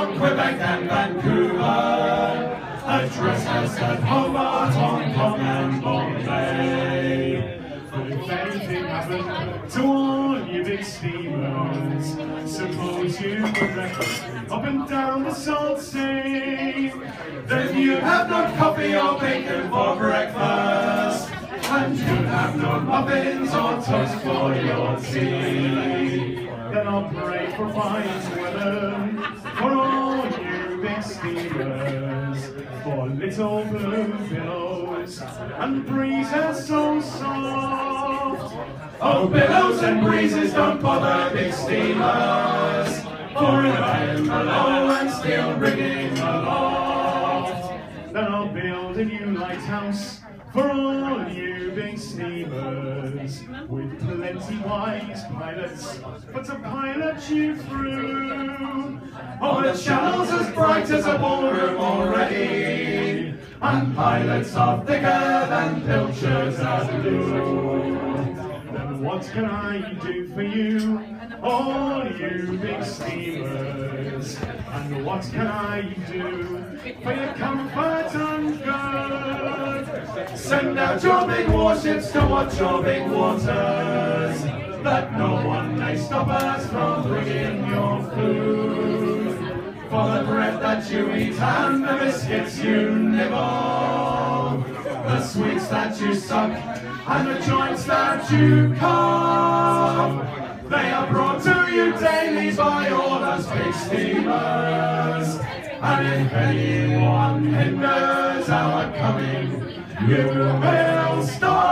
Geelong, Quebec and Vancouver, address us at Hobart, Hong Kong and Bombay. But if anything happened to all you big steamers, suppose you would reckon up and down the Salt Sea, then you'd have no coffee or bacon for breakfast, and you'd have no muffins or toast for your tea. Then I'll pray for fine weather for all you big steamers, for little blue billows and breezes so soft. Oh, billows and breezes don't bother big steamers, for if I am below and still rigging aloft, then I'll build a new lighthouse for all you big steamers, with plenty wise pilots, but to pilot you through. Oh, the channel's as bright as a ballroom already, and pilots are thicker than pilchards at blue. Then what can I do for you, all you big steamers? And what can I do for your comfort and good? Send out your big warships to watch your big waters, that no one may stop us from bringing your food. For the bread that you eat and the biscuits you nibble, the sweets that you suck and the joints that you carve, they are brought to you daily by all us big steamers. And if anyone hinders our coming, you will stop.